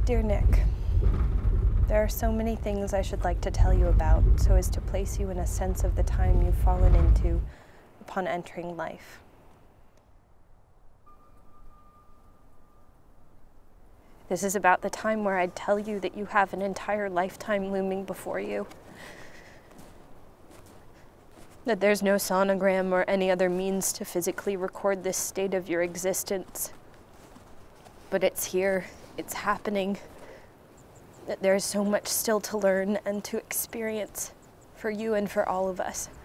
Dear Nick, there are so many things I should like to tell you about so as to place you in a sense of the time you've fallen into upon entering life. This is about the time where I'd tell you that you have an entire lifetime looming before you. That there's no sonogram or any other means to physically record this state of your existence. But it's here, it's happening. That there's so much still to learn and to experience for you and for all of us.